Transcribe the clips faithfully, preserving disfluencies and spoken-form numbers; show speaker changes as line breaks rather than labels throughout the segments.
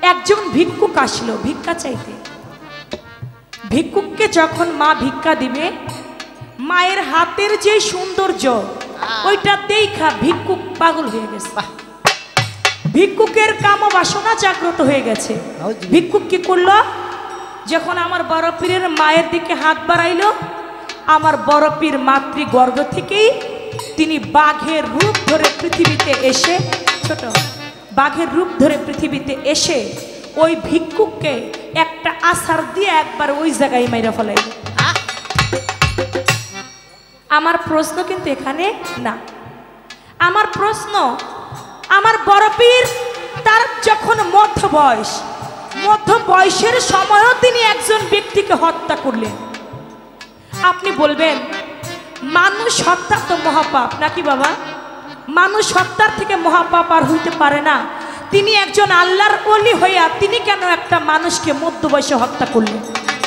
একজন ভিক্ষুক আসলো ভিক্ষা চাইতে। ভিক্ষুককে যখন মা ভিক্ষা দিবে, মায়ের হাতের যে সৌন্দর্য ওইটা দেখা ভিক্ষুক পাগল হয়ে গেছে। ভিক্ষুকের কাম বাসনা জাগ্রত হয়ে গেছে। ভিক্ষুক কি করলো, যখন আমার বড় পীরের মায়ের দিকে হাত বাড়াইলো, আমার বড় পীর মাতৃ গর্ভ থেকেই তিনি বাঘের রূপ ধরে পৃথিবীতে এসে, ছোট বাঘের রূপ ধরে পৃথিবীতে এসে ওই ভিক্ষুককে একটা আছাড় দিয়ে একবার ওই জায়গায় মাইরা ফেলাইল। আমার প্রশ্ন কিন্তু এখানে না, আমার প্রশ্ন আমার বড় পীর তার যখন মধ্য বয়স, মধ্য বয়সের সময়ও তিনি একজন ব্যক্তিকে হত্যা করলেন। আপনি বলবেন মানুষ হত্যা তো মহাপাপ নাকি বাবা? মানুষ হত্যার থেকে মহাপাপ আর হইতে পারে না। তিনি একজন আল্লাহর ওলি হইয়া তিনি কেন একটা মানুষকে মধ্য বয়সে হত্যা করলেন?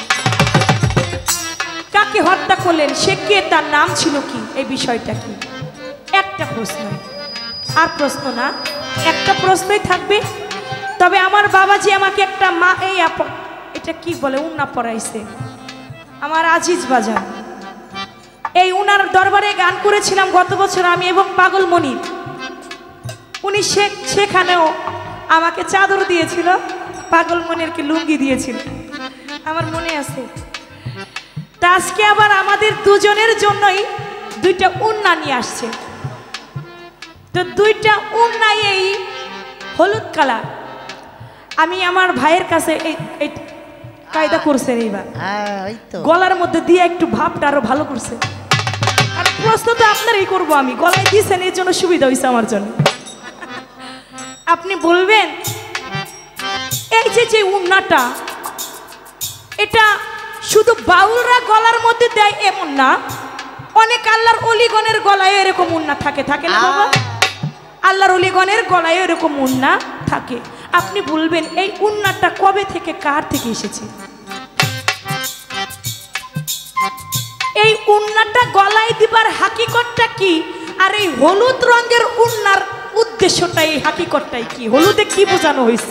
কাকে হত্যা করলেন, সে কে, তার নাম ছিল কি, এই বিষয়টা কি? একটা প্রশ্ন, আর প্রশ্ন না, একটা প্রশ্নই থাকবে। তবে আমার বাবাজি আমাকে একটা মা এই এটা কি বলে উন্না পড়াইছে, আমার আজিজ বাজান, এই উনার দরবারে গান করেছিলাম গত বছর আমি এবং পাগল মনির। উনি সেখানেও আমাকে চাদর দিয়েছিল, পাগল মনিরকে লুঙ্গি দিয়েছিল, আমার মনে আছে। তা আজকে আবার আমাদের দুজনের জন্যই দুইটা উন্না নিয়ে আসছে। তো দুইটা উন্নাই এই হলুদ কালার। আমি আমার ভাইয়ের কাছে এই কায়দা করছেন, এইবার গলার মধ্যে দিয়ে একটু ভাবটা আরো ভালো করছে। আর প্রশ্ন তো আপনারই করবো আমি, গলায় দিয়েছেন এর জন্য সুবিধা হয়েছে আমার জন্য। আপনি বলবেন এই যে যে উন্নাটা, এটা শুধু বাউলরা গলার মধ্যে দেয় এমন না, অনেক আল্লাহর অলিগণের গলায় এরকম উন্না থাকে, থাকে না বাবা? আল্লাহর অলিগণের গলায় এরকম উন্না থাকে। আপনি বলবেন এই উন্নাটা কবে থেকে কার থেকে এসেছে? এই উন্নাটা গলায় দিবার হাকিকতটা কি, আর এই হলুদ রঙের উন্নার উদ্দেশ্যটা, এই হাকিকতটাই কি, হলুদে কি বোঝানো হয়েছে?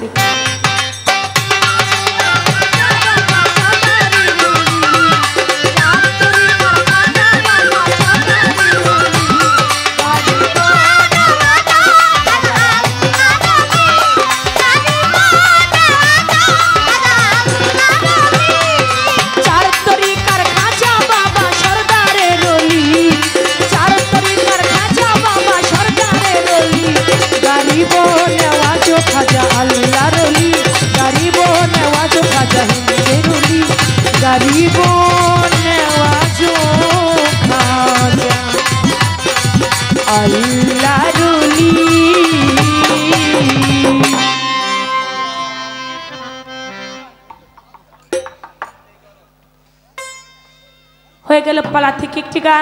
হয়ে গেল পালা থেকে একটি গান,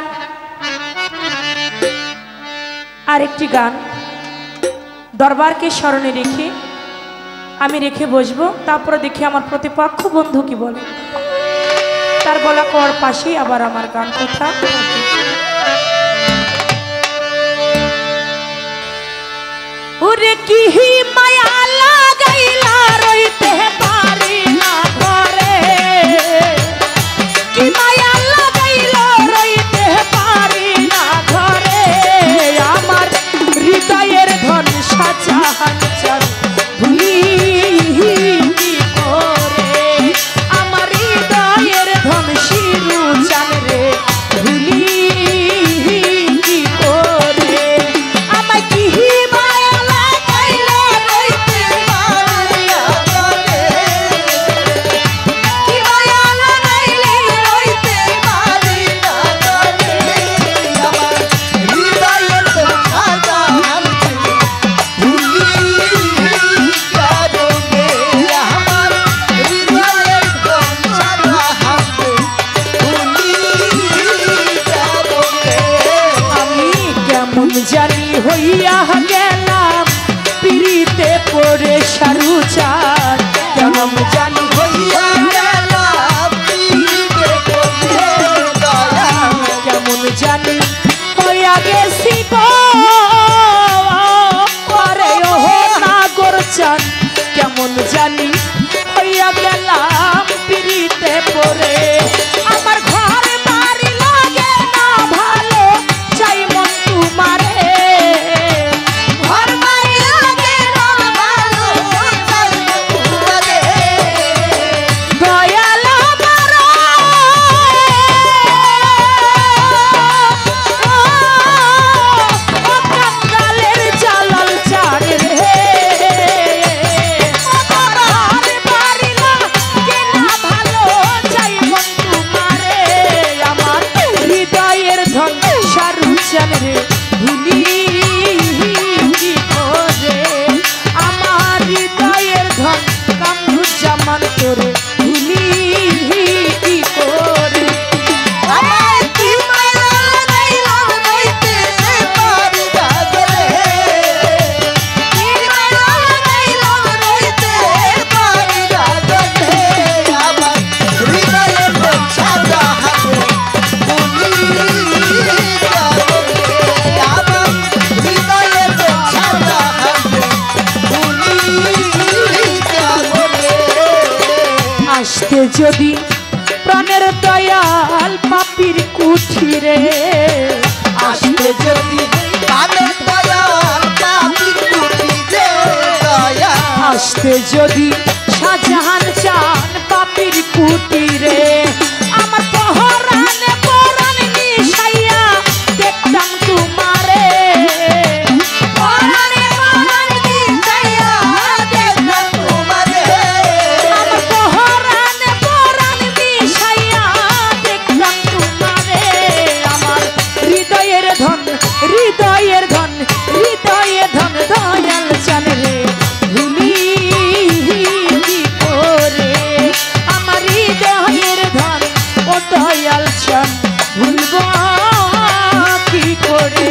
আর একটি গান দরবারকে স্মরণে রেখে আমি রেখে বসবো। তারপরে দেখি আমার প্রতিপক্ষ বন্ধু কি বলে, তার গলা কর পাশেই আবার আমার গান কথা। ওরে কি মায়া লাগাইলা রইতে পারি না ঘরে, কি মায়া লাগাইলা রইতে পারি না ঘরে, আমার হৃদয়ের ধন সাজান চান ভুলি কি করে, আমার হৃদয়ের ধন শিরু চান রে ভুলি কি করে, আমায় কি মায়া লাগাইলা রইতে পারি না ঘরে, কি মায়া লাগাইলা রইতে পারি না ঘরে, আমার হৃদয়ের ধন সাজান জানি হইয়া গেলাম পিড়িতে পড়ে সারু চার, কেমন জানি হইয়া গেলাম পিড়িতে পড়ে দয়া, কেমন জানি হইয়া গেছি গো আরে ও নাগর চান কেমন জানি হইয়া গেলাম পিড়িতে পড়ে আমার ঘর বাড়ি লাগে না ভালো চাই মন তোমারে ঘর বাড়ি লাগে না ভালো চাই তোমারে দয়াল আমার ও কাঙ্গালের জালাল চাঁদ রে রে ভুলি কি করে আমার হৃদয়ের ধন কামরুজ্জামান তোরে ভুলি কি করে আমার কি মায়া লাগাইলাম নইতে পারি গাগরে কি মায়া লাগাইলাম নইতে পারি গাগরে আমার হৃদয়ের ধন সাদা হাতে ভুলি আসতে যদি প্রাণের দয়াল পাপির কুঠিরে আসতে যদি প্রাণের দয়াল পাপির কুঠিরে আসতে যদি শাহজাহান চান পাপির কুঠিরে আমার পহরানে পরাণ নিশাইয়া দেখতাম তোমারে পহরানে পরাণ নিশাইয়া দেখতাম তোমারে আমার পহরানে পরাণ নিশাইয়া দেখতাম তোমারে আমার হৃদয়ের ধন হৃদয়ের ধন হৃদয়ের ধন দয়াল চান রে ভুলি কি করে আমার হৃদয়ের ধন ও দয়াল চান ভুলবো কি করে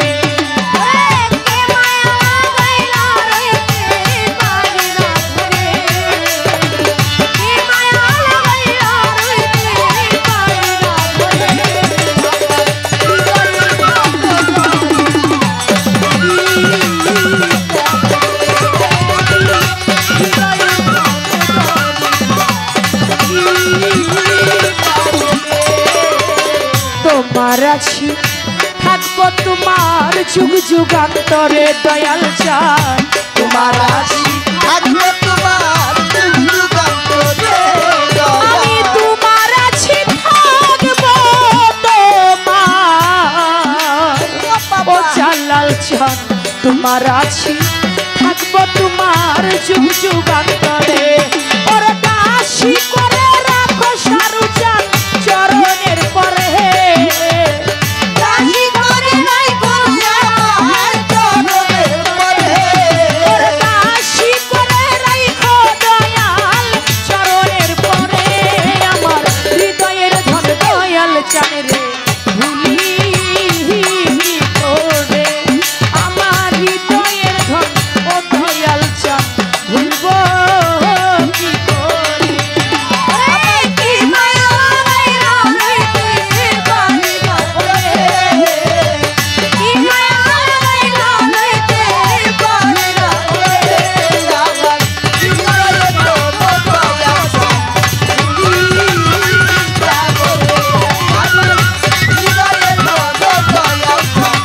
তোমার আছি থাকবো তোমার যুগ যুগান্তরে দয়াল চান তোমার আছি থাকবো তোমার যুগ যুগান্তরে আমি তোমার আছি থাকবো তোমার ও জালাল চান তোমার আছি থাকবো তোমার যুগ যুগান্তরে ওরে দাসী করে রাখো সারু চান চরণের পরে দাসী করে রাখো আমার চরণের পরে ওরে দাসী করে রাখো দয়াল চরণের পরে আমার হৃদয়ের ধন দয়াল চান রে ভুলি কি করে আমার হৃদয়ের ধন ও দয়াল চান ভুলবো কি করে কি মায়া লাগাইলাম নইতে পারি গাগরে কি মায়া লাগাইলাম নইতে পারি গাগরে আমার হৃদয়ের ধন ও দয়াল চান ভুলি গাগরে আমার হৃদয়ের ধন ও দয়াল চান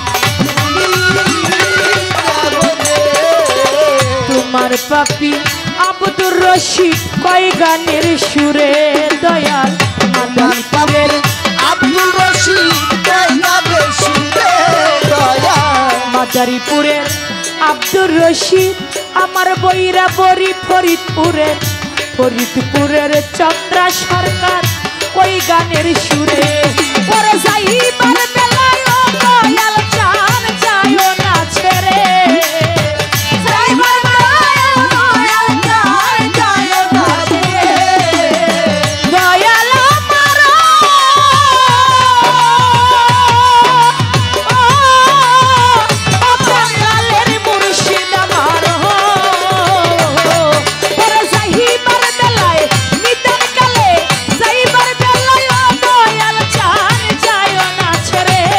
তোমার পাপি আব্দুর রশিদ কয় গানের সুরে দয়াল মাদারীপুরের আব্দুল রশিদ কয় গানের সুরে দয়াল মাদারীপুরের আব্দুর রশিদ আমার বইরা বরি ফরিদপুরের ফরিদপুরের চন্দ্রা সরকার কই গানের সুরে পরে যাইবার বেলায় ও দয়াল চান যায়ও না ছেড়ে যাইবার বেলায় ও দয়াল চান যায়ও না ছেড়ে দয়াল আমার ও কাঙ্গালের মুর্শিদ আমার পরে যাইবার বেলায় নিতান কালে যাইবার বেলায় ও দয়াল চান যায়ও না ছেড়ে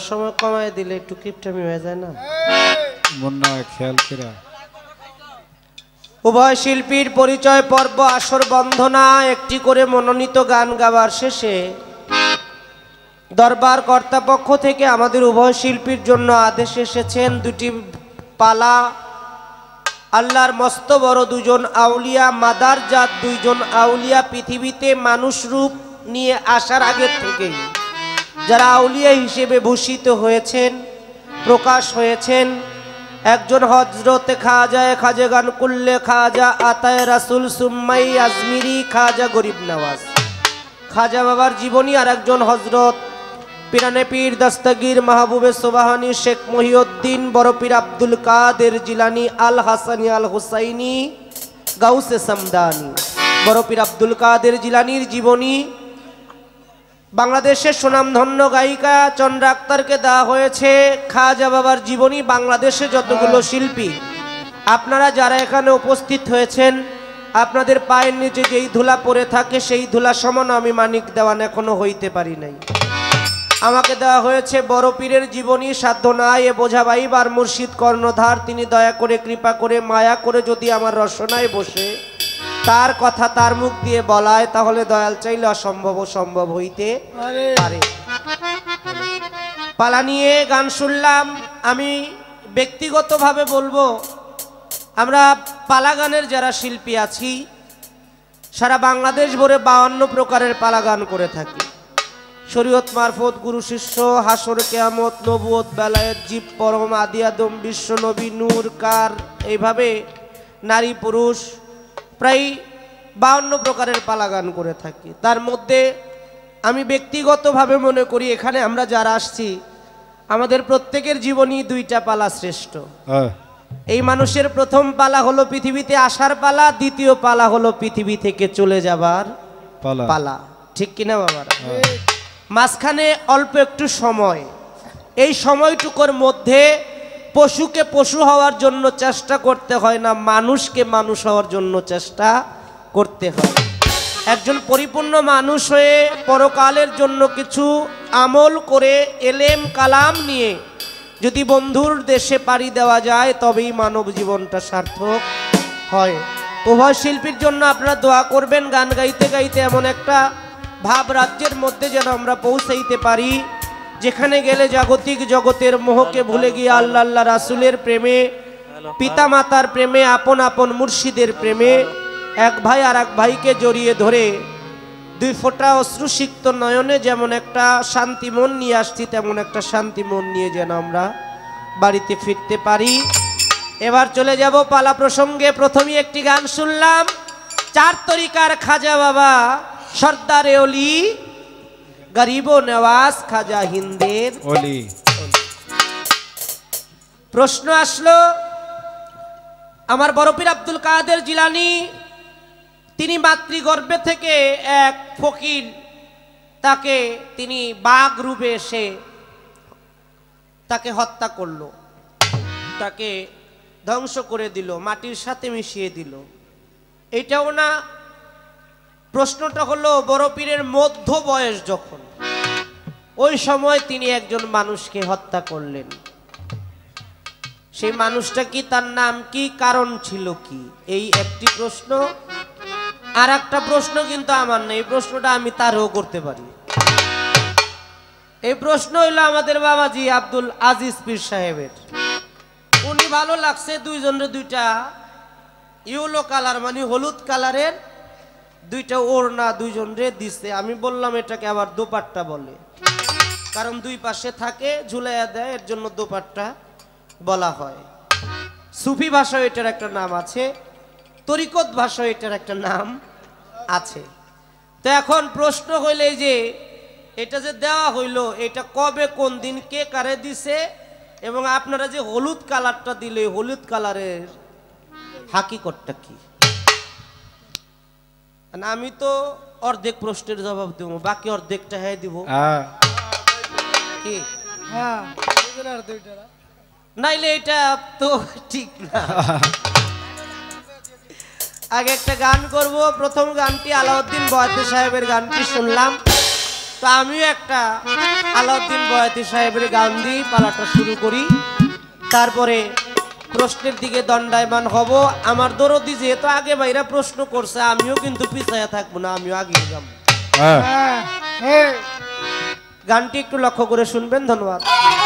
সময় কমায় দিলে একটু কিপটামি হয়ে যায় না?
মুন্না খেয়াল করা
উভয় শিল্পীর পরিচয় পর্ব আসর বন্ধনা একটি করে মনোনীত গান গাবার শেষে দরবার কর্তৃপক্ষ থেকে আমাদের উভয় শিল্পীর জন্য আদেশ এসেছেন দুটি পালা। আল্লাহর মস্ত বড় দুজন আউলিয়া, মাদার জাত দুইজন আউলিয়া পৃথিবীতে মানুষ রূপ নিয়ে আসার আগে থেকেই যারা আউলিয়া হিসেবে ভূষিত হয়েছেন, প্রকাশ হয়েছেন, একজন হজরতে খাজা খাজা গান কুল্লে খাজা আতায় রাসুল সুম্মাই আজমিরি খাজা গরিব নওয়াজ খাজা বাবার জীবনী, আর একজন হজরত পিরানে পীর দস্তগীর মাহবুবে সুবহানী শেখ মহিউদ্দিন বড় পীর আব্দুল কাদের জিলানি আল হাসানি আল হুসাইনি গাউসে সামদানি বড় পীর আব্দুল কাদের জিলানির জীবনী। বাংলাদেশের সুনামধন্য গায়িকা চন্দ্রা আক্তারকে দেওয়া হয়েছে খাজা বাবার জীবনী। বাংলাদেশে যতগুলো শিল্পী আপনারা যারা এখানে উপস্থিত হয়েছেন, আপনাদের পায়ের নিচে যেই ধুলা পড়ে থাকে সেই ধুলা সমান আমি মানিক দেওয়ান এখনো হইতে পারি নাই। আমাকে দেওয়া হয়েছে বড় পীরের জীবনী, সাধ্য নাই এ বোঝা বাইবার মুর্শিদ কর্ণধার, তিনি দয়া করে কৃপা করে মায়া করে যদি আমার রসনায় বসে তার কথা তার মুখ দিয়ে বলায়, তাহলে দয়াল চাইলে অসম্ভব সম্ভব হইতে পারে। পালা নিয়ে গান শুনলাম। আমি ব্যক্তিগতভাবে বলবো, আমরা পালা গানের যারা শিল্পী আছি সারা বাংলাদেশ ভরে বাউন্ন প্রকারের পালা গান করে থাকি। শরীয়ত মারফত, গুরু শিষ্য, হাসর কেয়ামত, নবুয়ত, বেলায়েত, জীব পরম, আদি আদম, বিশ্ব নবী, নূর, কার, এইভাবে নারী পুরুষ প্রায় বাউন্ন প্রকারের পালা গান করে থাকি। তার মধ্যে আমি ব্যক্তিগতভাবে মনে করি এখানে আমরা যারা আসছি আমাদের প্রত্যেকের জীবনই দুইটা পালা শ্রেষ্ঠ। এই মানুষের প্রথম পালা হলো পৃথিবীতে আসার পালা, দ্বিতীয় পালা হলো পৃথিবী থেকে চলে যাবার পালা। ঠিক কিনা বাবারা? মাঝখানে অল্প একটু সময়, এই সময়টুকুর মধ্যে পশুকে পশু হওয়ার জন্য চেষ্টা করতে হয় না, মানুষকে মানুষ হওয়ার জন্য চেষ্টা করতে হয়। একজন পরিপূর্ণ মানুষ হয়ে পরকালের জন্য কিছু আমল করে এলেম কালাম নিয়ে যদি বন্ধুর দেশে পাড়ি দেওয়া যায় তবেই মানব জীবনটা সার্থক হয়। উভয় শিল্পীর জন্য আপনারা দোয়া করবেন, গান গাইতে গাইতে এমন একটা ভাব রাজ্যের মধ্যে যেন আমরা পৌঁছাইতে পারি যেখানে গেলে জাগতিক জগতের মোহকে ভুলে গিয়ে আল্লাহ আল্লাহ রাসুলের প্রেমে, পিতা মাতার প্রেমে, আপন আপন মুর্শিদের প্রেমে এক ভাই আর এক ভাইকে জড়িয়ে ধরে দুই ফোঁটা অশ্রুসিক্ত নয়নে যেমন একটা শান্তি মন নিয়ে আসছি তেমন একটা শান্তি মন নিয়ে যেন আমরা বাড়িতে ফিরতে পারি। এবার চলে যাব পালা প্রসঙ্গে। প্রথমেই একটি গান শুনলাম, চার তরিকার খাজা বাবা সর্দারে অলি গরিব নওয়াজ খাজা হিন্দের অলি। প্রশ্ন আসলো, আমার বড় পীর আব্দুল কাদের জিলানী তিনি মাতৃগর্ভে থেকে এক ফকির, তাকে তিনি বাঘ রূপে এসে তাকে হত্যা করলো, তাকে ধ্বংস করে দিল, মাটির সাথে মিশিয়ে দিল। এটাও না, প্রশ্নটা হলো বড় পীরের মধ্য বয়স যখন, ওই সময় তিনি একজন মানুষকে হত্যা করলেন। সেই মানুষটা কি, তার নাম কি, কারণ ছিল কি, এই একটি প্রশ্ন। আর একটা প্রশ্ন কিন্তু আমার নেই, এই প্রশ্নটা আমি তারও করতে পারি। এই প্রশ্ন হইল আমাদের বাবাজি আব্দুল আজিজ পীর সাহেবের। উনি ভালো লাগছে দুইজনের দুইটা ইয়েলো কালার মানে হলুদ কালারের দুইটা ওড়না দুইজন রে দিছে। আমি বললাম এটাকে আবার দোপাট্টা বলে, কারণ দুই পাশে থাকে ঝুলাইয়া দেয়, এর জন্য দোপাট্টা বলা হয়। সুফি ভাষায় এটার একটা নাম আছে, তরিকত ভাষায় এটার একটা নাম আছে। তো এখন প্রশ্ন হইলে যে এটা যে দেওয়া হইল এটা কবে কোন দিন কে কারে দিছে, এবং আপনারা যে হলুদ কালারটা দিলে হলুদ কালারের হাকিকতটা কি? আমি তো অর্ধেক প্রশ্নের জবাব দেব, বাকি অর্ধেকটা হ্যাঁ দিব কি? নাইলে এটা তো ঠিক না। আগে একটা গান করব। প্রথম গানটি আলাউদ্দিন বয়াতি সাহেবের গানটি শুনলাম, তো আমিও একটা আলাউদ্দিন বয়াতি সাহেবের গান দিয়ে পালাটা শুরু করি, তারপরে প্রশ্নের দিকে দণ্ডায়মান হব। আমার দরদি যেহেতু আগে বাইরা প্রশ্ন করছে, আমিও কিন্তু পিছায়া থাকবো না, আমিও আগে যাব। গানটি একটু লক্ষ্য করে শুনবেন, ধন্যবাদ।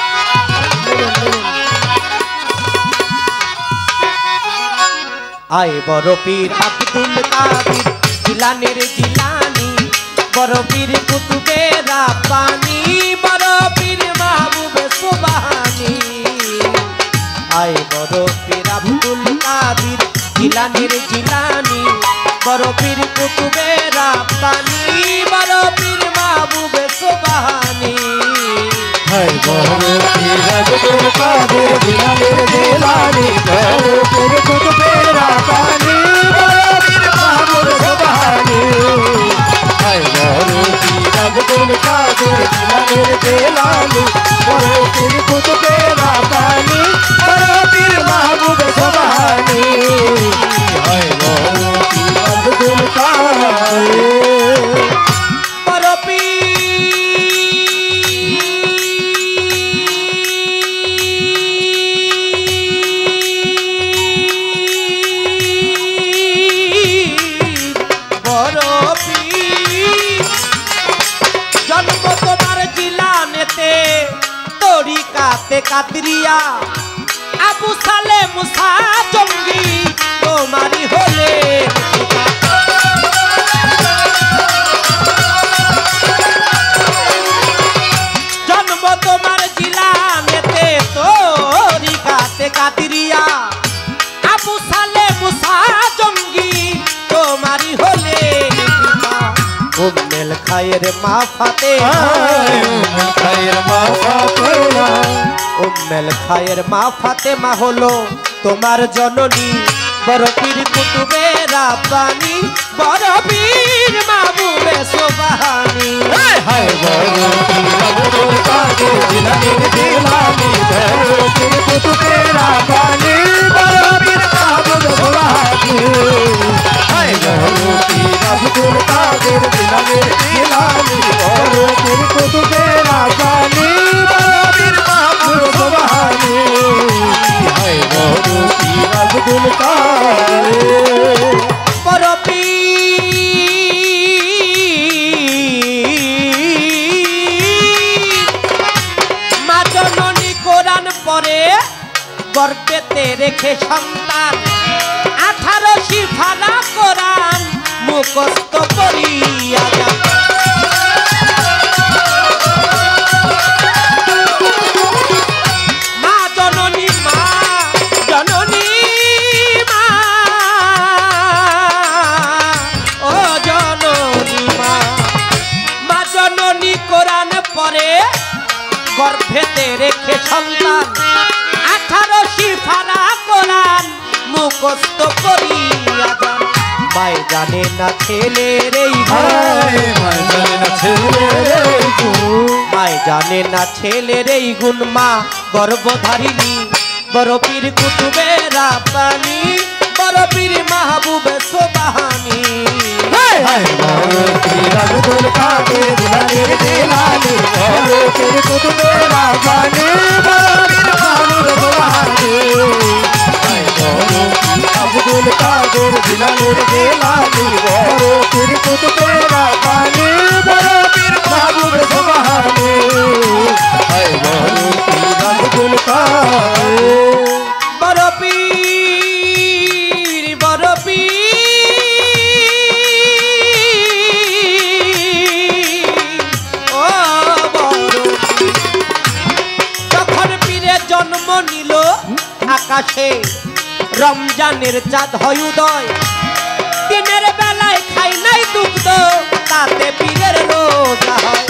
আয় বড় পীর আব্দুল কাদির জিলানের জিলানি, বড় পীর কুতুবে রাব্বানি, বড় পীর মাহবুবে সুবহানি। আয় বড় পীর আব্দুল কাদির জিলানের জিলানি, বড় পীর কুতুবে রাব্বানি, বড় পীর মাহবুবে সুবহানি।
আয় বড় পীর আব্দুল কাদির জিলানের জিলানি, বড় পীর কুতুবে রাব্বানি, বড় পীর মাহবুবে সুবহানি। আয় বড় পীর আব্দুল কাদির জিলানের জিলানি, বড় পীর কুতুবে রাব্বানি, বড় পীর মাহবুবে সুবহানি। আয় বড় পীর আব্দুল কাদির
বড় পীর কাদরিয়া, আবু সালে মুসা জঙ্গি তোমারি হলে। জন্ম তোমার জিলানেতে তরিকাতে কাদরিয়া, আবু সালে মুসা জঙ্গি তোমারি হলে। উম্মেল খায়ের মা ফাতেমা,
উম্মেল খায়ের মা ফাতেমা,
উম্মেল খায়ের মা ফাতেমা হলো তোমার জননী, বড় পীর কুতুবে রাব্বানি, বড় পীর মাহবুবে সুবহানি।
হায় বড় পীর আব্দুল কাদির জিলানের জিলানি, বড় পীর কুতুবে রাব্বানি, বড় পীর মাহবুবে সুবহানি। হায় বড় পীর আব্দুল কাদির জিলানের জিলানি, বড় পীর কুতুবে রাব্বানি, বড় পীর মাহবুবে সুবহানি। হায় বড় পীর আব্দুল কাদির
বড় পীর মা জননী কোরআন পড়ে গর্ভেতে রেখে সন্তান, আঠারো শিফারা কোরআন মুখস্থ করিয়া যান। মা জননী মা জননী মা, ও জননী মা, মা জননী কোরআন পড়ে গর্ভেতে রেখে সন্তান, আঠারো শিফারা কোরআন মুখস্থ করিয়া যান। মায় জানে না ছেলের এই গুণ,
মায় জানে না ছেলের এই গুণ,
মায় জানে না ছেলের এই গুণ, মা গর্ভধারিণী, বড় পীর কুতুবে রাব্বানি, বড় পীর মাহবুবে সুবহানি।
হায় বড় পীর আব্দুল কাদির জিলানের জিলানি, বড় পীর কুতুবে রাব্বানি, বড় পীর মাহবুবে সুবহানি। হায় বড় পীর আব্দুল কাদির জিলানের জিলানি, বড় পীর কুতুবে রাব্বানি, বড় পীর মাহবুবে সুবহানি। হায় বড় পীর আব্দুল কাদির
বড় পীর বড় পীর ও বড় পীর। যখন পীরের জন্ম নিল আকাশে রমজানের চাঁদ হয় উদয়, দিনের বেলায় খাই নাই দুগ্ধ, তাতে পীরের রোজা হয়।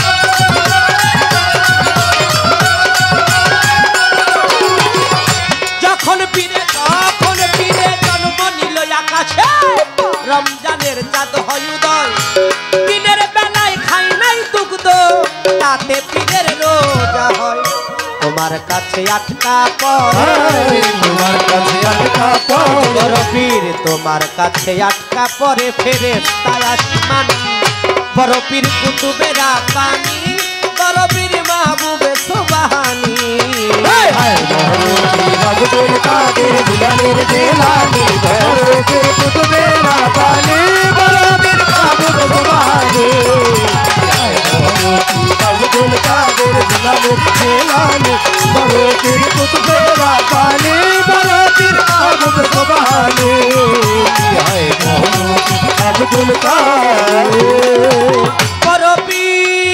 যখন পীরে তখন পীরে জন্ম নিল আকাশে রমজানের চাঁদ হয় উদয়, দিনের বেলায় খাই নাই দুগ্ধ, তাতে পীরের রোজা হয়। তোমার কাছে আটকা পড়ে,
তোমার কাছে আটকা পড়ে,
বড় পীর তোমার কাছে আটকা পড়ে ফেরেশতা আসমান, বড় পীর কুতুবেরা পানি বড় পীর মাহবুবে সুবহানি
হায় বড় পীর আব্দুল কাদের জিলানীর জিলানী বড় পীর কুতুবেরা পানি বড় পীর মাহবুবে সুবহানি হায় বড় পীর আব্দুল কাদের জিলানীর জিলানী বড় পীর কুতুবেরা পানি বড় পীর মাহবুবে সুবহানি হায় বড় পীর আব্দুল কাদের
বড় পীর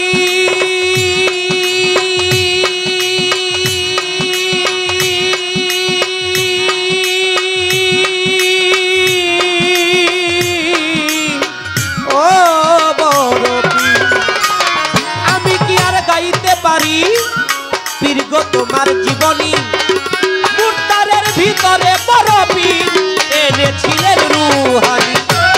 ও বড় পীর আমি কি আর গাইতে পারি পীর গো তোমার জীবনী মুর্দারের ভিতরে বড় পীর এনেছিলেন রুহানি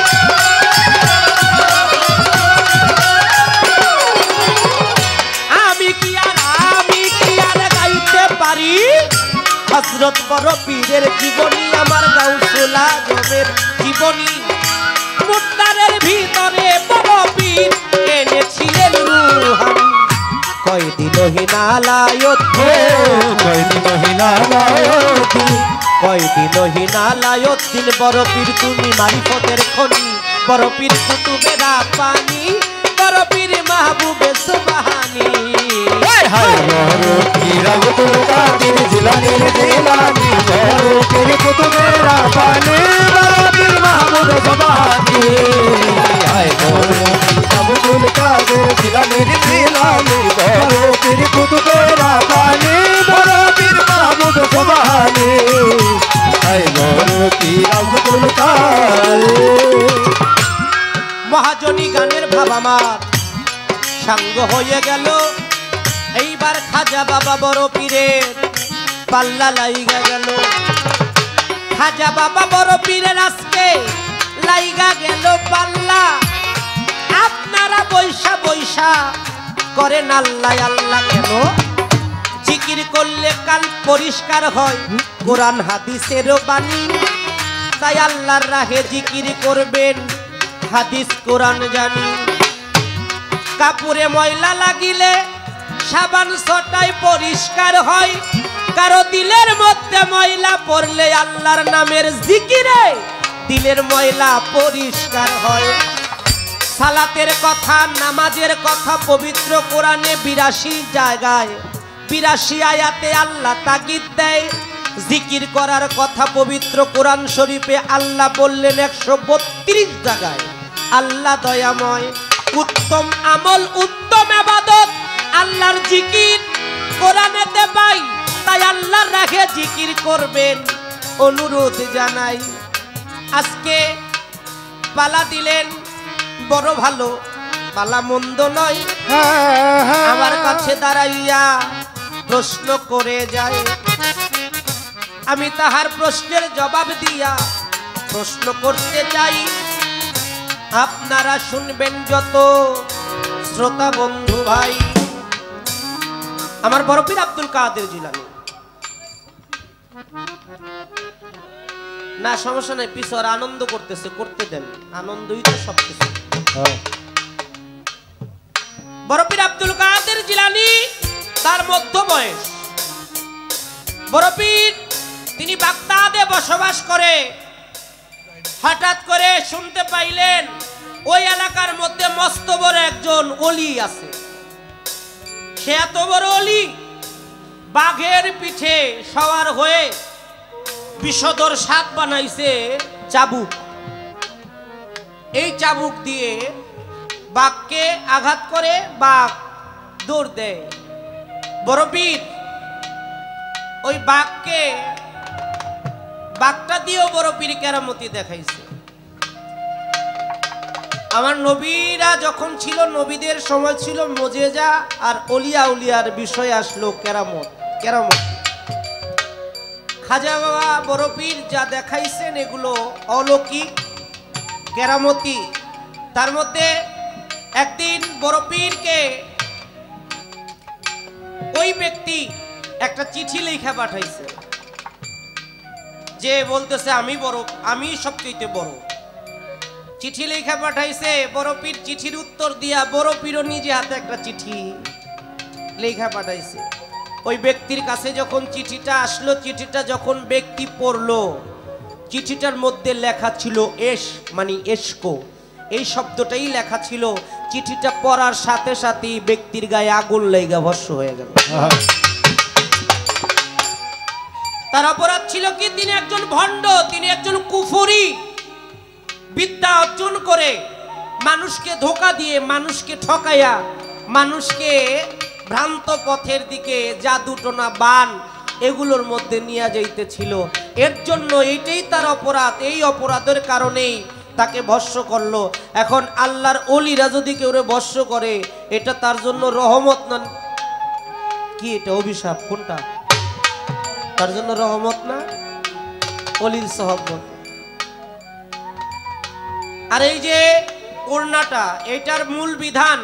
আমি কি আর আমি কি আর গাইতে পারি হযরত বড় পীরের জীবনী আমার গাউসুল আজমের জীবনী মুর্দারের ভিতরে বড় পীর এনেছিলেন রুহানি কয় দিল হিনালায়তে
কয় দিন হিনালায়তি
কয় দিল হিনালায়তিন বড় পীর তুমি মারিফতের খনি বড় পীর কুতুবেরা পানি বড় পীর মাহবুবে সুবহানি
হায় বড় পীর আব্দুল কাদের জিলানীর জিলানী বড় পীর কুতুবেরা পানি বড় পীর মাহবুবে সুবহানি হায় বড় পীর আব্দুল কাদের জিলানীর জিলানী বড় পীর কুতুবেরা পানি বড় পীর মাহবুবে সুবহানি হায় বড় পীর আব্দুল কাদের
মহাজনী গানের ভাব আমার সাঙ্গ হয়ে গেল এইবার খাজা বাবা বড় পীরের পাল্লা লাইগা গেল খাজা বাবা বড় পীরের আজকে লাইগা গেল পাল্লা আপনারা বৈশা বৈশা করেন আল্লাহ আল্লাহ কেন জিকির করলে কাল পরিষ্কার হয় কোরআন হাদিসের বাণী তাই আল্লাহর রাহে জিকির করবেন হাদিস কোরআন জানি কাপড়ে ময়লা লাগিলে সাবান ছটায় পরিষ্কার হয় কারো দিলের মধ্যে ময়লা পড়লে আল্লাহর নামের জিকিরে দিলের ময়লা পরিষ্কার হয় সালাতের কথা নামাজের কথা পবিত্র কোরআনে বিরাশি জায়গায় বিরাশি আয়াতে আল্লাহ তাগিদ দেয় জিকির করার কথা পবিত্র কোরআন শরীফে আল্লাহ বললেন একশো বত্রিশ জায়গায় আল্লাহ দয়াময় উত্তম আমল উত্তম ইবাদত আল্লাহর জিকির কোরআনেতে পাই তাই আল্লাহর রাহে জিকির করবেন অনুরোধ জানাই আজকে পালা দিলেন বড় ভালো পালা মন্দ নয় আমার কাছে দাঁড়াইয়া প্রশ্ন করে যায় আমি তাহার প্রশ্নের জবাব দিয়া প্রশ্ন করতে চাই আপনারা শুনবেন যত শ্রোতা বন্ধু ভাই আমার বড় পীর আব্দুল কাদের জিলানী না সমস্যা নাই পিছর আনন্দ করতেছে করতে দেন আনন্দই তো সবকিছু বড় পীর আব্দুল কাদের জিলানী তার মধ্য বয়স বড় পীর তিনি বাগদাদে বসবাস করে হঠাৎ করে শুনতে পাইলেন ওই এলাকার মধ্যে মস্ত বড় একজন ওলি আছে সে এত বড় ওলি বাঘের পিঠে সওয়ার হয়ে বিষধর সাপ বানাইছে চাবুক এই চাবুক দিয়ে বাঘকে আঘাত করে বাঘ দৌড় দেয় বড় পীর ওই বাঘকে বাঘটা দিয়েও বড় পীর কেরামতি দেখাইছে আমার নবীরা যখন ছিল নবীদের সময় ছিল মুজিজা আর ওলিয়া উলিয়ার বিষয় আসলো কেরামত কেরামত খাজা বাবা বড় পীর যা দেখাইছেন এগুলো অলৌকিক কেরামতি তার মধ্যে একদিন বড় পীরকে ওই ব্যক্তি একটা চিঠি লেখা পাঠাইছে যে বলতেছে আমি বড় আমি সবচেয়ে বড় চিঠি লেখা পাঠাইছে বড় পীর, চিঠির উত্তর দিয়া বড় পীরও নিজে হাতে একটা চিঠি লেখা পাঠাইছে। ওই ব্যক্তির কাছে যখন চিঠিটা আসলো, চিঠিটা যখন ব্যক্তি পড়লো, চিঠিটার মধ্যে লেখা ছিল এশ মানে এসকো, এই শব্দটাই লেখা ছিল। চিঠিটা পড়ার সাথে সাথেই ব্যক্তির গায়ে আগুন লেগে ভস্ম হয়ে গেল। তার অপরাধ ছিল কি? তিনি একজন ভণ্ড, তিনি একজন কুফরি। বিদ্যা অর্জন করে মানুষকে ধোঁকা দিয়ে, মানুষকে ঠকাইয়া, মানুষকে ভ্রান্ত পথের দিকে জাদুটোনা বান এগুলোর মধ্যে নিয়ে যাইতেছিল। এর জন্য এইটাই তার অপরাধ। এই অপরাধের কারণেই তাকে ভস্ম করলো। এখন আল্লাহর ওলিরা যদি কেউ ভস্ম করে, এটা তার জন্য রহমত না কি? এটা অভিশাপ। কোনটা? তার জন্য রহমত না, ওলির সহবত। আর এই যে ওড়নাটা, এটার মূল বিধান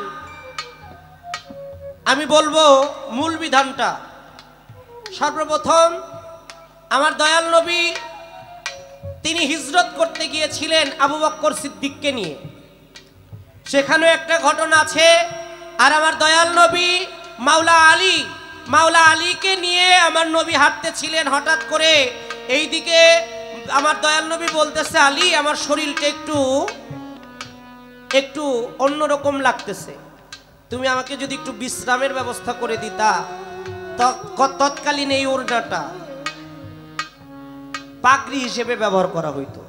আমি বলবো। মূল বিধানটা সর্বপ্রথম আমার দয়াল নবী তিনি হিজরত করতে গিয়েছিলেন আবু বকর সিদ্দিককে নিয়ে। সেখানেও একটা ঘটনা আছে। আর আমার দয়াল নবী মাওলা আলী মাওলা আলীকে নিয়ে আমার নবী হাঁটতেছিলেন। হঠাৎ করে এইদিকে আমার দয়াল নবী বলতেছে, আলী আমার শরীরটা একটু একটু অন্যরকম লাগতেছে, তুমি আমাকে যদি একটু বিশ্রামের ব্যবস্থা করে দিতা। তৎকালীন এই ওড়নাটা পাগড়ি হিসেবে ব্যবহার করা হইতো।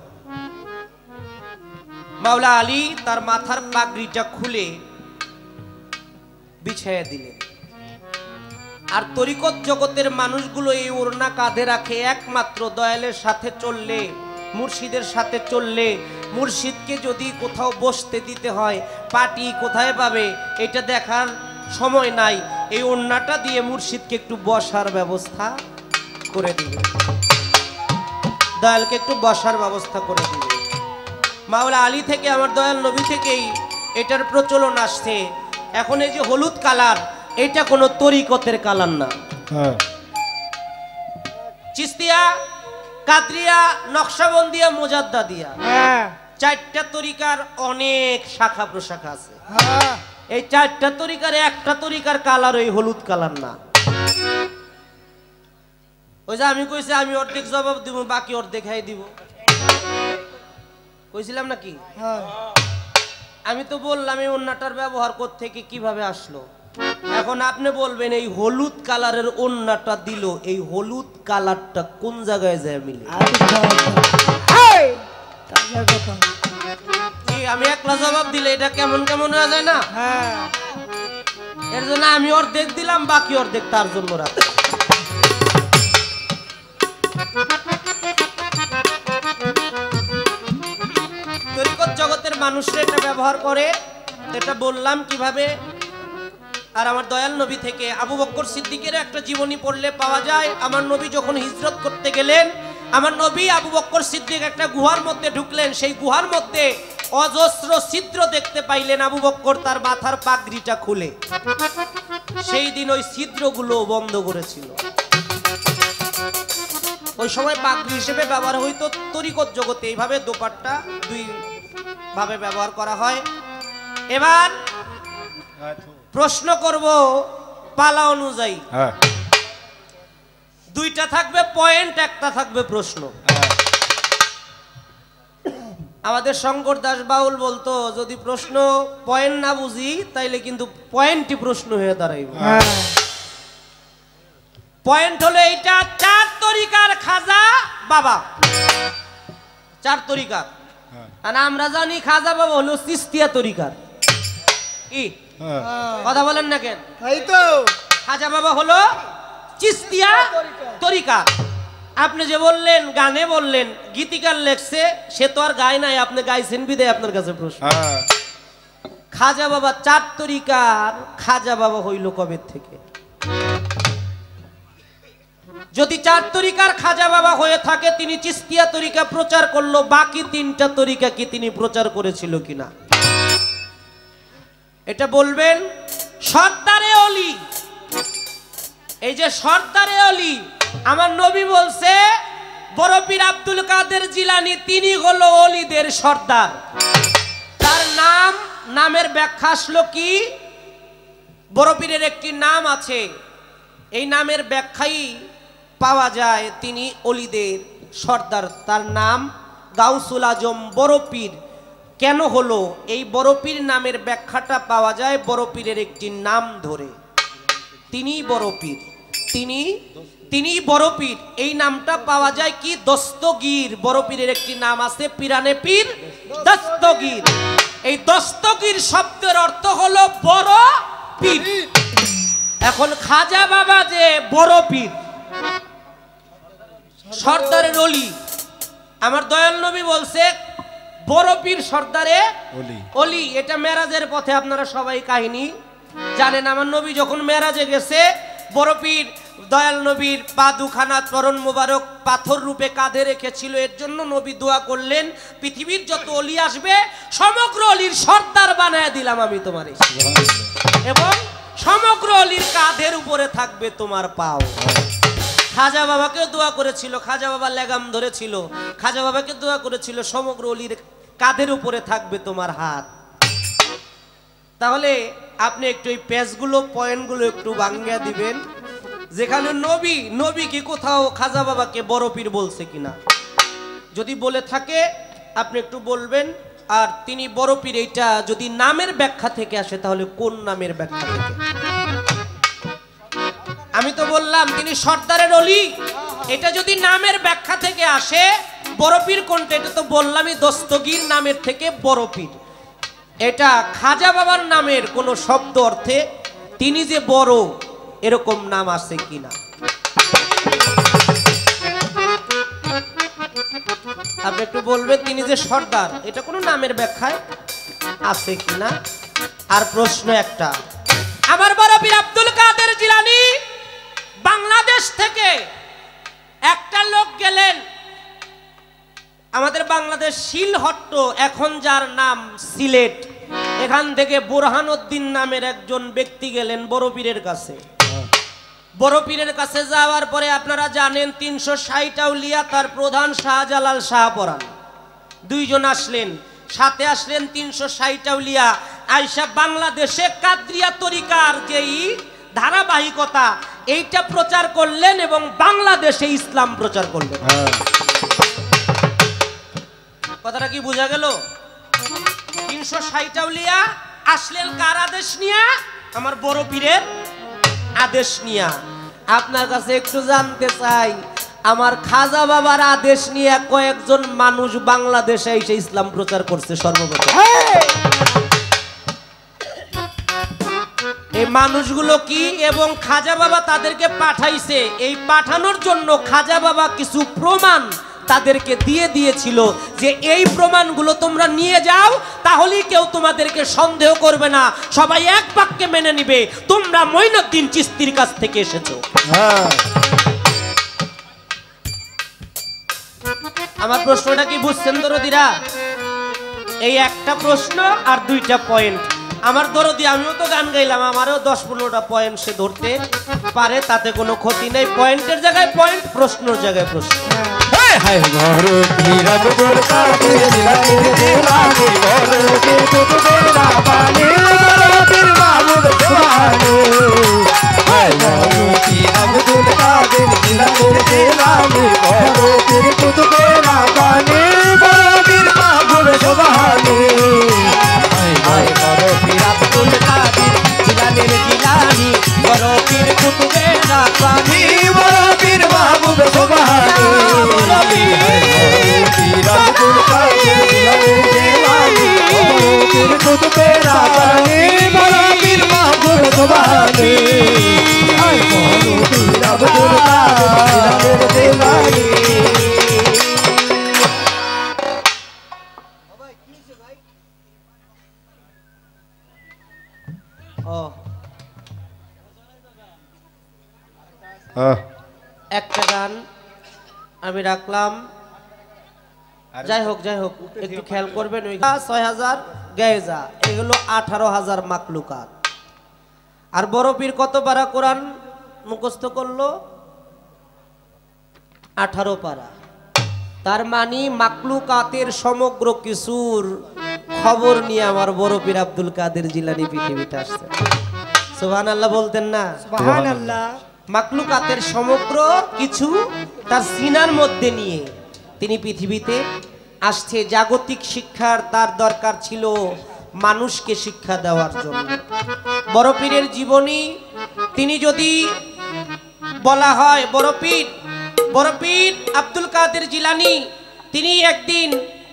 মাওলা আলী তার মাথার পাগড়িটা খুলে বিছাইয়া দিলেন। আর তরিকত জগতের মানুষগুলো এই ওড়না কাঁধে রাখে একমাত্র দয়ালের সাথে চললে, মুর্শিদের সাথে চললে, মুর্শিদকে যদি কোথাও বসতে দিতে হয়, পাটি কোথায় পাবে এটা দেখার সময় নাই। এই ওড়নাটা দিয়ে মুর্শিদকে একটু বসার ব্যবস্থা করে দিবে, দয়ালকে একটু বসার ব্যবস্থা করে দিবে। মাওলা আলী থেকে আমার দয়াল নবী থেকেই এটার প্রচলন আসছে। এখন এই যে হলুদ কালার, এটা কোনো তরিকতের কালার না। চিস্তিয়া, কাদরিয়া, নকশবন্দিয়া, মুজাদ্দাদিয়া, চারটা তরিকার অনেক শাখা প্রশাখা আছে। এই চারটা তরিকার একটা তরিকার কালার ওই হলুদ কালার না। ওই যে আমি কইছি আমি অর্ধেক জবাব দিব, বাকি অর্ধেক খাই দিব, কইছিলাম নাকি? আমি তো বললাম এই ওন্নাটার ব্যবহার কোত্থেকে কিভাবে আসলো। এখন আপনি বলবেন এই হলুদ কালারের ওন্নাটা দিল, এই হলুদ কালারটা কোন জায়গায় যায় মিলে? আমি একলা জবাব দিলে এটা কেমন কেমন হয়ে যায় না? এর জন্য আমি অর্ধেক দিলাম, বাকি অর্ধেক তার জন্য রাখ। তরিকত জগতের মানুষরা এটা ব্যবহার করে, এটা বললাম কিভাবে। আর আমার দয়াল নবী থেকে আবু বকর সিদ্দিকের একটা জীবনী পড়লে পাওয়া যায়। আমার নবী যখন হিজরত করতে গেলেন, আমার নবী আবু বকর সিদ্দিক একটা গুহার মধ্যে ঢুকলেন। সেই গুহার মধ্যে অজস্র ছিদ্র দেখতে পাইলেন। আবু বকর তার মাথার পাগড়িটা খুলে সেই দিন ওই ছিদ্রগুলো বন্ধ করেছিল। ওই সময় পাগড়ি হিসেবে ব্যবহার হইতো তরিকত জগতে। এইভাবে দোপাট্টা দুই ভাবে ব্যবহার করা হয়। এবার প্রশ্ন করব পালা অনুযায়ী। দুইটা থাকবে পয়েন্ট, একটা থাকবে প্রশ্ন। আমাদের শঙ্কর দাস বাউল বলতো, যদি প্রশ্ন পয়েন্ট না বুঝি তাইলে কিন্তু পয়েন্টই প্রশ্ন হয়ে দাঁড়াইবে। পয়েন্ট হলো এইটা, চার তরিকার খাজা বাবা, চার তরিকার। আর আমরা জানি খাজা বাবা হলো চিস্তিয়া তরিকার। কি কথা বলেন না কেন? খাজা বাবা হলো চিস্তিয়া তরিকা। আপনি যে বললেন গানে বললেন, গীতিকার লেখছে, সে তো আর গায় নাই, আপনি গাইছেন বিদায় আপনার কাছে প্রশ্ন। খাজা বাবা চার তরিকার খাজা বাবা হইল কবে থেকে? যদি চার তরিকার খাজা বাবা হয়ে থাকে, তিনি চিস্তিয়া তরিকা প্রচার করলো, বাকি তিনটা তরিকা কি তিনি প্রচার করেছিল কিনা এটা বলবেন। সর্দারে অলি, এই যে সর্দারে অলি, আমার নবী বলছে বড় পীর আব্দুল কাদের জিলানী তিনি হলো অলিদের সর্দার। নামের ব্যাখ্যা আসলো কি? বড় পীরের একটি নাম আছে, এই নামের ব্যাখ্যাই পাওয়া যায় তিনি অলিদের সর্দার, তার নাম গাউসুল আজম বড় পীর। কেন হলো? এই বড় পীর নামের ব্যাখ্যাটা পাওয়া যায় বড় পীরের একটি নাম ধরে, তিনি বড় পীর, তিনি তিনি বড় পীর। এই নামটা পাওয়া যায় কি? দস্তগীর। বড় পীরের একটি নাম আছে পিরানে পীর দস্তগীর। এই দস্তগীর শব্দের অর্থ হলো বড় পীর। এখন খাজা বাবা যে বড় পীর, সর্দারের অলি, আমার দয়াল নবী বলছে বড় পীর সর্দারে অলি। এটা মেরাজের পথে আপনারা সবাই কাহিনী জানেন। আমার নবী যখন মেরাজে গেছে, বড় পীর দয়াল নবীর পা দুখানা চরণ মোবারক পাথর রূপে কাঁধে রেখেছিল। এর জন্য নবী দোয়া করলেন, পৃথিবীর যত অলি আসবে সমগ্র অলির সর্দার বানায় দিলাম আমি তোমারে, এবং সমগ্র অলির কাঁধের উপরে থাকবে তোমার পাও। খাজা বাবাকেও দোয়া করেছিল, খাজা বাবা লেগাম ধরেছিল, খাজা বাবাকে দোয়া করেছিল সমগ্র অলির কাঁধের উপরে থাকবে তোমার হাত। তাহলে আপনি একটু এই পেজগুলো পয়েন্টগুলো একটু ভাঙ্গিয়া দিবেন, যেখানে নবী নবী কি কোথাও খাজা বাবাকে বড় পীর বলছে কিনা, যদি বলে থাকে আপনি একটু বলবেন। আর তিনি বড় পীর এইটা যদি নামের ব্যাখ্যা থেকে আসে তাহলে কোন নামের ব্যাখ্যা থেকে? আমি তো বললাম তিনি সর্দারের অলি, এটা যদি নামের ব্যাখ্যা থেকে আসে বড় পীর কোনটা? এটা তো বললামই দস্তগীর নামের থেকে বড় পীর। এটা খাজা বাবার নামের কোন শব্দ অর্থে তিনি যে বড় এরকম নাম আছে কিনা আপনি একটু বলবেন। তিনি যে সর্দার, এটা কোনো নামের ব্যাখ্যায় আছে কিনা? আর প্রশ্ন একটা, আমার বড় পীর আব্দুল কাদের জিলানী বাংলাদেশ থেকে একটা লোক গেলেন আমাদের বাংলাদেশ শিলহট্ট, এখন যার নাম সিলেট, এখান থেকে বুরহানুদ্দিন নামের একজন ব্যক্তি গেলেন বড় পীরের কাছে। বড় পীরের কাছে যাওয়ার পরে আপনারা জানেন তিনশো ষাট আউলিয়া, তার প্রধান শাহজালাল শাহপরান, দুইজন আসলেন, সাথে আসলেন তিনশো ষাট আউলিয়া। আইসা বাংলাদেশে কাদরিয়া তরিকার যেই ধারাবাহিকতা এইটা প্রচার করলেন এবং বাংলাদেশে ইসলাম প্রচার করলেন। কথাটা কি বোঝা গেল? তিনশো ষাট আউলিয়া আসলেন কার আদেশ নিয়া? আমার বড় পীরের আদেশ নিয়া। আপনার কাছে একটু জানতে চাই, আমার খাজা বাবার আদেশ নিয়ে কয়েকজন মানুষ বাংলাদেশে এসে ইসলাম প্রচার করছে সর্বপ্রথম? এই মানুষগুলো কি এবং খাজা বাবা তাদেরকে পাঠাইছে, এই পাঠানোর জন্য খাজা বাবা কিছু প্রমাণ তাদেরকে দিয়ে দিয়েছিল যে এই প্রমাণগুলো তোমরা নিয়ে যাও, তাহলেই কেউ তোমাদেরকে সন্দেহ করবে না, সবাই এক বাক্যে মেনে নিবে তোমরা মঈনুদ্দিন চিশতির কাছ থেকে এসেছো। আমার প্রশ্নটা কি বুঝছেন দরদিরা? এই একটা প্রশ্ন আর দুইটা পয়েন্ট। আমার দরদি, আমিও তো গান গাইলাম, আমারও দশ পনেরোটা পয়েন্ট সে ধরতে পারে, তাতে কোনো ক্ষতি নেই। পয়েন্টের জায়গায় পয়েন্ট, প্রশ্নের জায়গায় প্রশ্ন।
হায় বড় পীর আব্দুল কাদের জিলানী জিলানী বড় পীর কুতুবের রাব্বানী বড় পীর মাহমুদ সুবহানী। হায় বড় পীর আব্দুল কাদের জিলানী জিলানী বড় পীর কুতুবের রাব্বানী বড় পীর মাহমুদ সুবহানী। হায় বড় পীর আব্দুল কাদের জিলানী জিলানী বড় পীর কুতুবের রাব্বানী বড় পীর মাহমুদ সুবহানী।
একটা গান আমি রাখলাম, যাই হোক যাই হোক একটু খেয়াল করবেন। ওই ছয় হাজার গায়েজা, এগুলো আঠারো হাজার মাকলুকাত। আর বড় পীর কত পারা কোরআন মুখস্থ করলো? আঠারো পারা। তার মানে মাকলুকাতের সমগ্র কিছুর খবর নিয়ে আমার বড় পীর আব্দুল কাদের জিলানী পৃথিবীতে আসছে। সুবহানাল্লাহ বলতেন না?
সুবহানাল্লাহ।
মাকলুকাতের সমগ্র কিছু তার সিনার মধ্যে নিয়ে তিনি পৃথিবীতে আসছে। জাগতিক শিক্ষার তার দরকার ছিল মানুষকে শিক্ষা দেওয়ার জন্য। বড় পীরের জীবনী তিনি যদি বলা হয়, বড় পীর বড় পীর আব্দুল কাদের জিলানী তিনি একদিন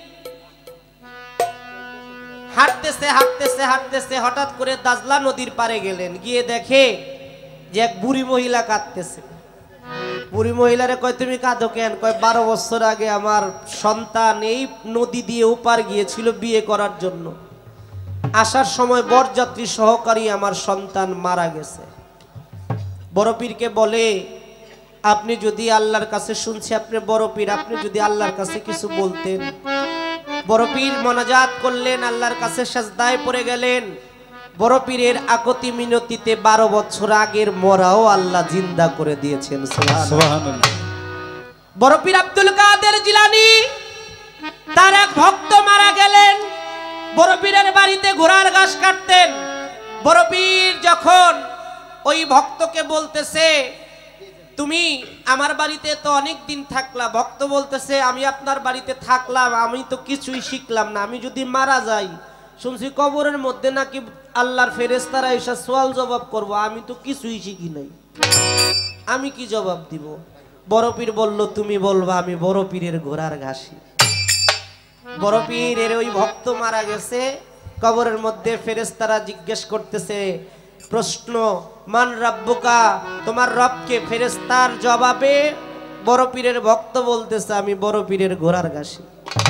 হাঁটতেছে হাঁটতেছে হাঁটতেছে হঠাৎ করে দাজলা নদীর পাড়ে গেলেন। গিয়ে দেখে যে এক বুড়ি মহিলা কাঁদতেছে। বুড়ি মহিলারে কয় তুমি কাঁদো কেন? কয় বারো বছর আগে আমার সন্তান এই নদী দিয়ে ওপার গিয়েছিল বিয়ে করার জন্য, আসার সময় বরযাত্রী সহকারী আমার সন্তান মারা গেছে। বড় পীরকে বলে আপনি যদি আল্লাহর কাছে, শুনছি আপনি বড় পীর, আপনি যদি আল্লাহর কাছে কিছু বলতেন। বড় পীর মোনাজাত করলেন, আল্লাহর কাছে সাজদায় পড়ে গেলেন। বড় পীরের আকতি মিনতিতে বারো বছর আগের মরাও আল্লাহ জিন্দা করে দিয়েছেন। সুবহানাল্লাহ। বড় পীর আব্দুল কাদের জিলানী তার এক ভক্ত মারা গেলেন। বড় পীরের বাড়িতে ঘোড়ার ঘাস কাটতেন। বড় পীর যখন ওই ভক্তকে বলতেছে তুমি আমার বাড়িতে তো অনেক দিন থাকলা, ভক্ত বলতেছে আমি আপনার বাড়িতে থাকলাম, আমি তো কিছুই শিখলাম না, আমি যদি মারা যাই, শুনছি কবরের মধ্যে নাকি আল্লাহর ফেরেশতারা এসে সওয়াল জবাব করবো, আমি তো কিছুই শিখি নাই, আমি কি জবাব দিব? বড় পীর বলল তুমি বলবা আমি বড় পীরের ঘোড়ার ঘাসি। বড় পীরের ওই ভক্ত মারা গেছে, কবরের মধ্যে ফেরেশতারা জিজ্ঞেস করতেছে প্রশ্ন, মান রাব্বুকা, তোমার রবকে? ফেরেশতার জবাবে বড় পীরের ভক্ত বলতেছে আমি বড় পীরের ঘোড়ার ঘাসি।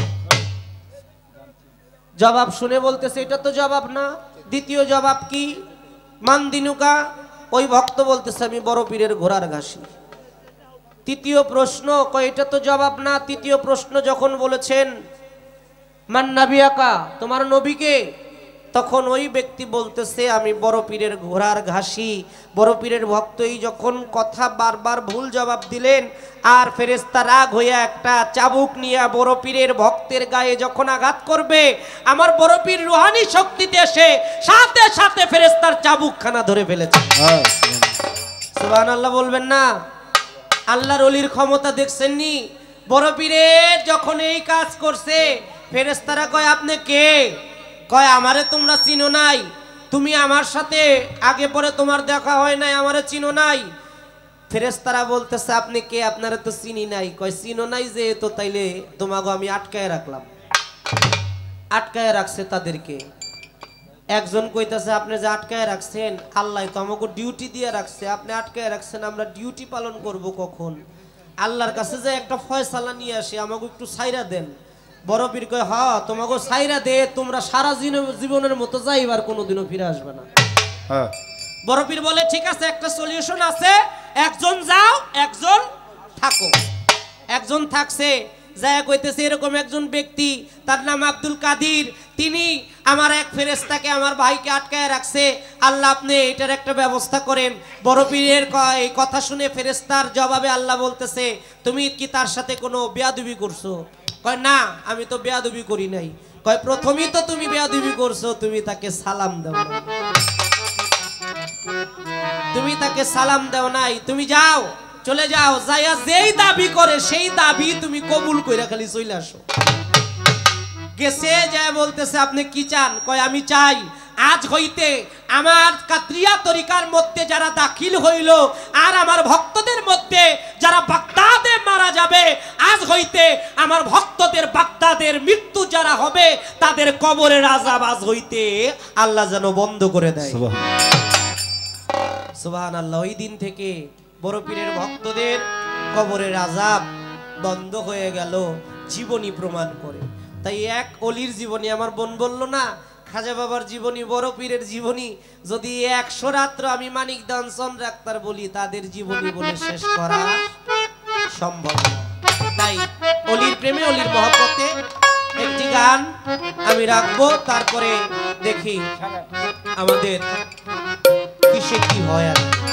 জবাব শুনে বলতেছে এটা তো জবাব না। দ্বিতীয় জবাব কি? মান দিনুকা, ওই ভক্ত বলতেছে আমি বড় পীরের ঘোড়ার ঘাসি। তৃতীয় প্রশ্ন, কয় এটা তো জবাব না। তৃতীয় প্রশ্ন যখন বলেছেন মান নাবিয়াকা, তোমার নবীকে? তখন ওই ব্যক্তি বলতেছে আমি বড় পীরের ঘোড়ার ঘাসি। বড় পীরের ভক্তই যখন কথা বারবার ভুল জবাব দিলেন, আর ফেরেশতা রাগ হইয়া একটা চাবুক নিয়ে বড় পীরের ভক্তের গায়ে যখন আঘাত করবে, আমার বড় পীর রুহানি শক্তিতে এসে সাথে সাথে ফেরেশতার চাবুকখানা ধরে ফেলেছে। সুবহানাল্লাহ বলবেন না? আল্লাহর ওলির ক্ষমতা দেখছেন নি? বড় পীরের যখন এই কাজ করছে, ফেরেশতারা কয় আপনি কে? কয় আমারে তোমরা চিনো নাই, তুমি আমার সাথে আগে পরে তোমার দেখা হয় নাই, আমারে চিনো নাই। ফেরেশতারা বলতেছে আপনি কে? আপনারা তো চিনি নাই। কয় চিনো নাই যে তো তাইলে তোমাকে আমি আটকায় রাখলাম। আটকায় রাখছে তাদেরকে। একজন কইতাছে আপনি যে আটকায় রাখছেন, আল্লাহ তো আমাকে ডিউটি দিয়ে রাখছে, আপনি আটকায় রাখছেন, আমরা ডিউটি পালন করব কখন? আল্লাহর কাছে যে একটা ফয়সালা নিয়ে আসে, আমাকে একটু ছাইরা দেন। বড় পীর কয় হ্যাঁ তোমাকে ছাইরা দে, তোমরা সারা জীবনের মতো যাইবার কোনোদিনও ফিরে আসবে না। বড় পীর বলে ঠিক আছে, একটা সলিউশন আছে, একজন যাও একজন থাকো। একজন থাকছে, যায় কইতেছে এরকম একজন ব্যক্তি, তার নাম আব্দুল কাদির, তিনি আমার এক ফেরেশতাকে আমার ভাইকে আটকায় রাখছে, আল্লাহ আপনি এটার একটা ব্যবস্থা করেন। বড় পীরের এই কথা শুনে ফেরেশতার জবাবে আল্লাহ বলতেছে তুমি কি তার সাথে কোনো বেয়াদবি করছো? কয় না আমি তো বেয়াদবি করি নাই। কয় প্রথমেই তো তুমি বেয়াদবি করছো, তুমি তাকে সালাম দাও না, তুমি তাকে সালাম দাও নাই, তুমি যাও চলে যাও, যাইয়া যেই দাবি করে সেই দাবি তুমি কবুল কইরা খালি চলে আসো। গেছে যায় বলতেছে আপনি কি চান? কয় আমি চাই আজ হইতে আমার কাদরিয়া তরিকার মধ্যে যারা দাখিল হইল আর আমার ভক্তদের মধ্যে যারা বাগদাদে মারা যাবে, আজ হইতে আমার ভক্তদের বাগদাদের মৃত্যু যারা হবে তাদের কবরের আযাব আজ হইতে আল্লাহ যেন বন্ধ করে দেয়। সুবহানাল্লাহ। ওই দিন থেকে বড় পীরের ভক্তদের কবরের আযাব বন্ধ হয়ে গেল, জীবনী প্রমাণ করে। তাই এক অলির জীবনী, আমার বোন বলল না খাজা বাবার জীবনী, বড় পীরের জীবনী, যদি একশো রাত্র আমি মানিক দান চন্দ্র আক্তার বলি তাদের জীবনী বলে শেষ করা সম্ভব না। তাই অলির প্রেমে অলির মহব্বতে একটি গান আমি রাখবো, তারপরে দেখি আমাদের কিসে কি হয় আর